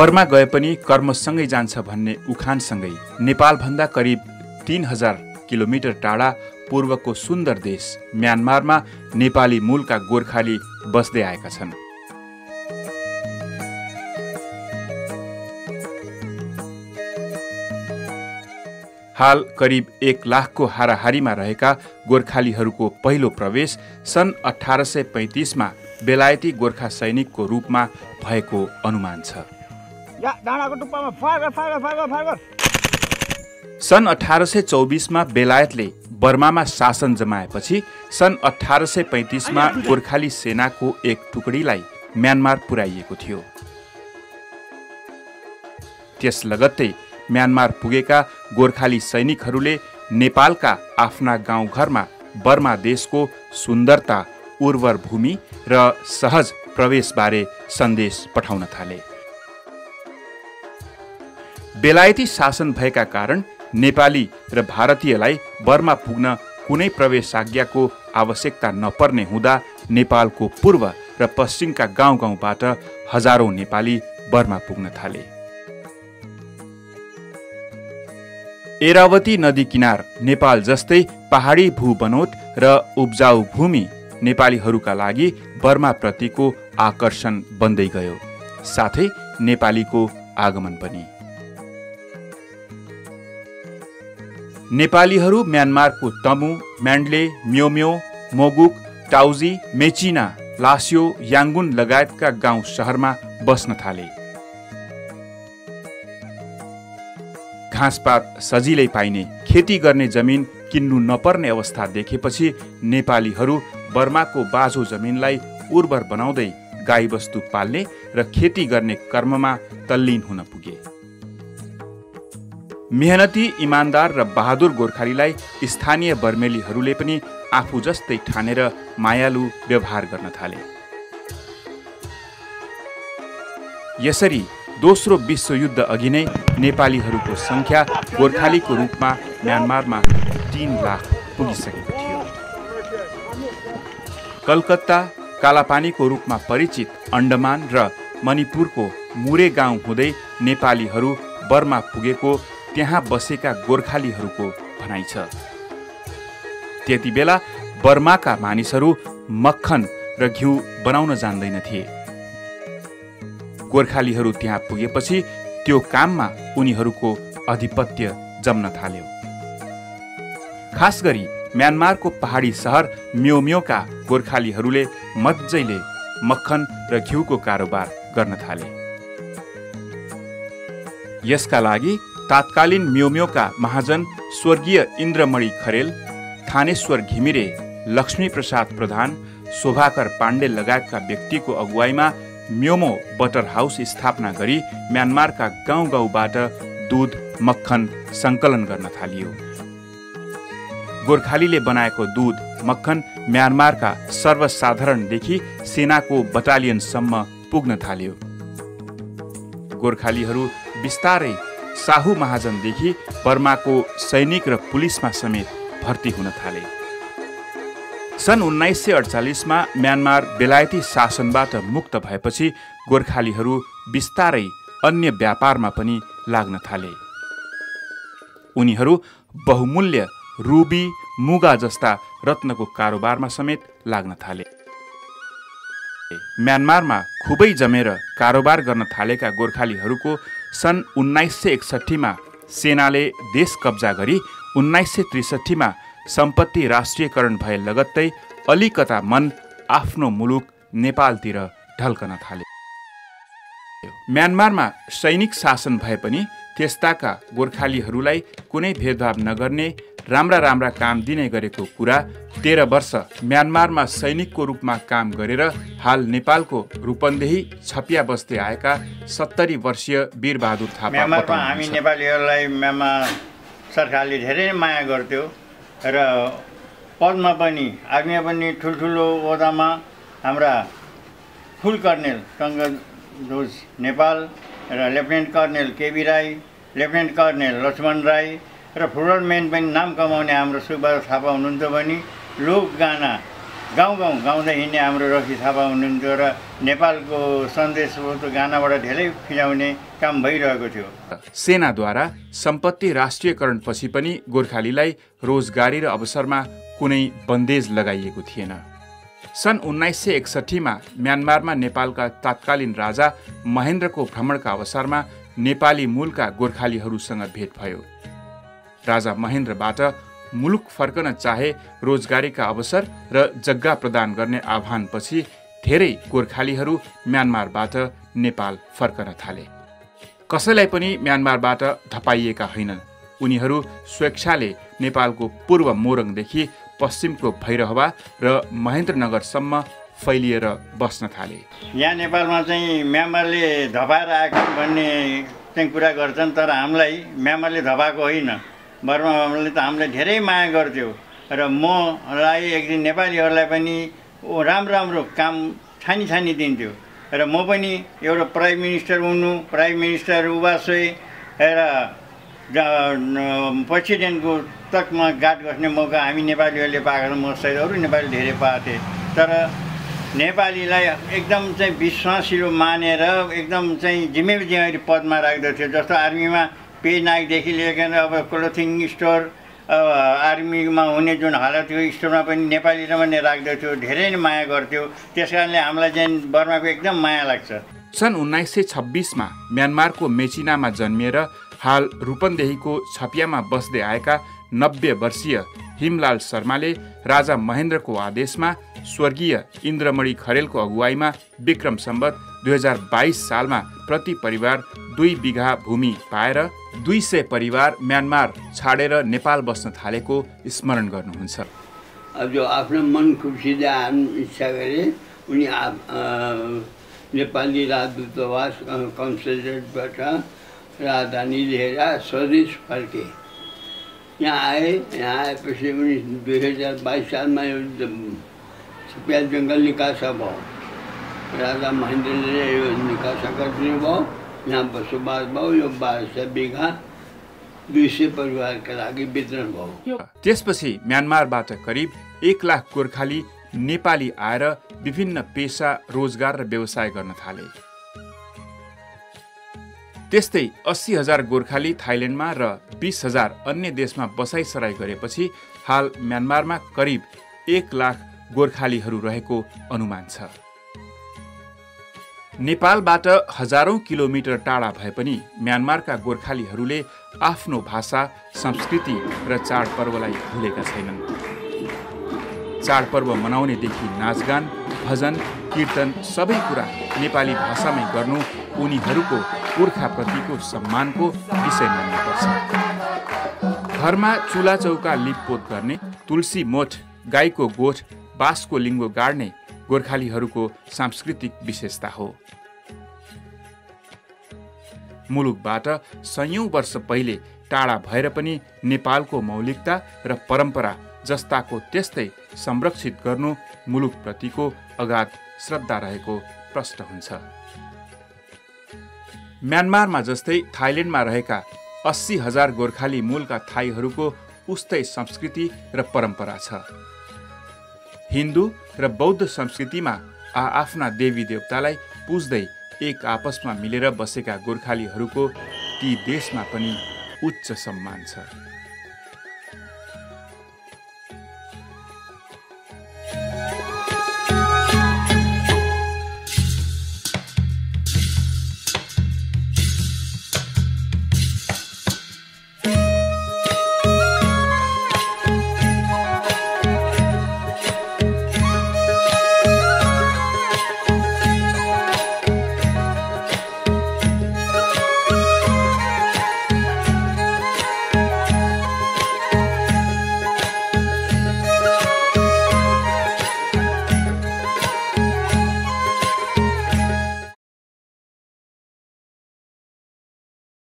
Burma गए पनि कर्मसँगै जान्छ भन्ने उखानसँगै नेपालभन्दा करिब 3000 किलोमिटर टाढा पूर्वको सुन्दर देश म्यानमारमा नेपाली मूलका गोर्खाली बस्दै आएका छन्। हाल करिब 1 लाखको हाराहारीमा रहेका गोर्खालीहरूको पहिलो प्रवेश सन् 1835 मा बेलायती गोर्खा सैनिकको रूपमा भएको अनुमान छ। सन् 1824 मा बेलायतले बर्मामा शासन जमाएपछि सन् 1835 मा गोर्खाली सेनाको एक टुकडीलाई म्यानमार पुर्याइएको थियो। त्यस लगत्तै म्यानमार पुगेका गोर्खाली सैनिकहरूले नेपालका आफ्ना गाउँघरमा बर्मा देशको सुन्दरता, उर्वर भूमि र सहज प्रवेशबारे सन्देश पठाउन थाले। बेलायती शासन भएका कारण नेपाली र भारतीयलाई बर्मा पुग्न कुनै प्रवेशाज्ञाको आवश्यकता नपर्ने हुँदा नेपालको पूर्व र पश्चिमका गाउँ गाउँबाट हजारौं नेपाली बर्मा पुग्न थाले। एरावती नदी किनार नेपाल जस्तै पहाडी भूबनोट र उब्जाउ भूमि नेपालीहरूका लागि बर्मा प्रतिको आकर्षण बन्दै गयो, साथै नेपालीको आगमन पनि। नेपालीहरू म्यानमारको तमु, म्यान्डले, म्योम्यो, मोगुक, टाउजी, मेचिना, लास्यो, याङ्गुन लगायतका गाउँ शहरमा बस्न थाले। घाँसपात सजिलै पाइने, खेती गर्ने जमिन किन्नु नपर्ने अवस्था देखेपछि नेपालीहरू बर्माको बाझो जमिनलाई उर्वर बनाउँदै गाईबस्तु पाल्ने र खेती गर्ने कर्ममा तल्लीन हुन पुगे। मेहनती, इमान्दार र बहादुर गोर्खालीलाई स्थानीय बर्मेलीहरूले पनि आफू जस्तै ठानेर मायालु व्यवहार गर्न थाले। यसरी दोस्रो विश्वयुद्ध अघि नै नेपालीहरूको संख्या गोर्खालीको रूपमा म्यानमारमा 3 लाख पुगिसकेको थियो। कलकत्ता, कालापानीको रूपमा परिचित अण्डमान र मणिपुरको मुरे गाउँ हुँदै नेपालीहरू बर्मा पुगेको त्यहाँ बसेका गोर्खालीहरूको भनाइ छ। त्यति बेला बर्माका मानिसहरू मक्खन र घिउ बनाउन जान्दैनथे। गोर्खालीहरू त्यहाँ पुगेपछि त्यो काममा उनीहरूको आधिपत्य जम्न थाल्यो। खास गरी म्यानमारको पहाडी सहर म्योम्योका गोर्खालीहरूले मज्जैले मक्खन र घिउको कारोबार गर्न थाले। यसका लागि तात्कालीन म्योम्योका महाजन स्वर्गीय इन्द्रमणि खरेल, थानेश्वर घिमिरे, लक्ष्मी प्रसाद प्रधान, शोभाकर पाण्डे लगायतका व्यक्तिको अगुवाईमा म्योमो बटर हाउस स्थापना गरी म्यानमारका गाउँ गाउँबाट दूध, मक्खन सङ्कलन गर्न थालियो। गोर्खालीले बनाएको दूध, मक्खन म्यानमारका सर्वसाधारणदेखि सेनाको बटालियनसम्म पुग्न थाल्यो। गोर्खालीहरू बिस्तारै साहु महाजनदेखि बर्माको सैनिक र पुलिसमा समेत भर्ती हुन थाले। सन् 1948 मा म्यानमार बेलायती शासनबाट मुक्त भएपछि गोर्खालीहरू बिस्तारै अन्य व्यापारमा पनि लाग्न थाले। उनीहरू बहुमूल्य रुबी, मुगा जस्ता रत्नको कारोबारमा समेत लाग्न थाले। म्यानमारमा खुबै जमेर कारोबार गर्न थालेका गोर्खालीहरूको सन् 1961 मा सेनाले देश कब्जा गरी 1963 मा सम्पत्ति राष्ट्रियकरण भए लगत्तै अलिकता मन आफ्नो मुलुक नेपालतिर ढल्कन थाले। म्यानमारमा सैनिक शासन भए पनि त्यस्ताका गोर्खालीहरूलाई कुनै भेदभाव नगर्ने, राम्रा राम्रा काम दिने गरेको कुरा 13 वर्ष म्यानमारमा सैनिकको रूपमा काम गरेर हाल नेपालको रूपन्देही छपिया बस्दै आएका 70 वर्षीय वीरबहादुर थापा म्यानमारमा हामी नेपालीहरूलाई म्यानमार सरकारले धेरै माया गर्थ्यो र पदमा पनि आर्मीमा पनि ठुल्ठुलो ओहदामा हाम्रा फुल कर्नेल टङ्गध्वज नेपाल र lieutenant colonel KB Rai, lieutenant colonel Laxman Rai र फुटबल मेन पनि नाम कमाउने हाम्रो सुखबहादुर थापा हुनुहुन्थ्यो भने लोकगाना गाउँ गाउँदै हिँड्ने हाम्रो रकी थापा हुनुहुन्थ्यो र नेपालको सन्देशको गानाबाट धेरै फिजाउने काम भइरहेको थियो। सेनाद्वारा सम्पत्ति राष्ट्रियकरणपछि पनि गोर्खालीलाई रोजगारी र अवसरमा कुनै बन्देज लगाइएको थिएन। सन् 1961मा म्यानमारमा नेपालका तत्कालीन राजा महेन्द्रको भ्रमणका अवसरमा नेपाली मूलका गोर्खालीहरूसँग भेट भयो। राजा महेन्द्रबाट मुलुक फर्कन चाहे रोजगारीका अवसर र जग्गा प्रदान गर्ने आह्वानपछि धेरै गोर्खालीहरू म्यानमारबाट नेपाल फर्कन थाले। कसैलाई पनि म्यानमारबाट धपाइएका होइनन्। उनीहरू स्वेच्छाले नेपालको पूर्व मोरङदेखि पश्चिमको भैरहवा र महेन्द्रनगरसम्म फैलिएर बस्न थाले। यहाँ नेपालमा चाहिँ म्यानमारले धपाएर आएको भन्ने चाहिँ कुरा गर्छन्, तर हामीलाई म्यानमारले धपाएको होइन। बर्माले त हामीलाई धेरै माया गर्थ्यो र मलाई एक दिन नेपालीहरूलाई पनि राम्रो काम छानी दिन्थ्यो र म पनि एउटा प्राइम मिनिस्टर हुनु, प्राइम मिनिस्टर उबासोई र प्रेसिडेन्टको तकमा गाठ बस्ने मौका हामी नेपालीहरूले पाएको, म सहित अरू नेपाली धेरै पाएको थिएँ। तर नेपालीलाई एकदम चाहिँ विश्वासिलो मानेर एकदम चाहिँ जिम्मेवारी पदमा राख्दथ्यो। जस्तो आर्मीमा पे नाइकदेखि लिएर अब क्लोथिङ स्टोर, आर्मीमा हुने जुन हालत थियो स्टोरमा पनि नेपालीले पनि राख्दथ्यो, धेरै नै माया गर्थ्यो। त्यस कारणले हामीलाई चाहिँ बर्माको एकदम माया लाग्छ। सन् 1926मा म्यानमारको मेचिनामा जन्मिएर हाल रूपन्देहीको छपियामा बस्दै आएका 90 वर्षीय हिमलाल शर्माले राजा महेन्द्रको आदेशमा स्वर्गीय इन्द्रमणि खरेलको अगुवाईमा विक्रम सम्वत 2022 सालमा प्रति परिवार 2 बिघा भूमि पाएर 200 परिवार म्यानमार छाडेर नेपाल बस्न थालेको स्मरण गर्नुहुन्छ। अब जो आफ्नो मन खुसीले इच्छा गरे उनी नेपाली राजदूतावास कन्सुलेटबाट राजधानी लिएर स्वदेश फर्के। यहाँ आएपछि उनी 2022 सालमा छपिया जङ्गल निकासा भयो। राजा महेन्द्रले यो निकासा गरिदिनु भयो। यहाँ बसोबास भयो। यो 1200 बिघा 200 परिवारका लागि वितरण भयो। त्यसपछि म्यानमारबाट करिब 1 लाख गोर्खाली नेपाली आएर विभिन्न पेसा, रोजगार र व्यवसाय गर्न थाले। त्यस्तै 80,000 गोर्खाली थाइल्यान्डमा र 20,000 अन्य देशमा बसाइसराई गरेपछि हाल म्यानमारमा करिब 1 लाख गोर्खालीहरू रहेको अनुमान छ। नेपालबाट हजारौं किलोमिटर टाढा भए पनि म्यानमारका गोर्खालीहरूले आफ्नो भाषा, संस्कृति र चाडपर्वलाई भुलेका छैनन्। चाडपर्व मनाउनेदेखि नाचगान, भजन, कीर्तन सबै कुरा नेपाली भाषामै गर्नु उनीहरूको पुर्खाप्रतिको सम्मानको विषय मान्नुपर्छ। घरमा चुला चौका लिपपोत गर्ने, तुलसी मोठ, गाईको गोठ, बाँसको लिङ्गो गाड्ने गोर्खालीहरूको सांस्कृतिक विशेषता हो। मुलुकबाट सयौं वर्ष पहिले टाढा भएर पनि नेपालको मौलिकता र परम्परा जस्ताको त्यस्तै संरक्षित गर्नु मुलुकप्रतिको अगाध श्रद्धा रहेको प्रष्ट हुन्छ। म्यानमारमा जस्तै थाइल्यान्डमा रहेका 80,000 गोर्खाली मूलका थाईहरूको उस्तै संस्कृति र परम्परा छ। हिन्दू र बौद्ध संस्कृतिमा आफ्ना देवी देवतालाई पुज्दै एक आपसमा मिलेर बसेका गोर्खालीहरूको ती देशमा पनि उच्च सम्मान छ।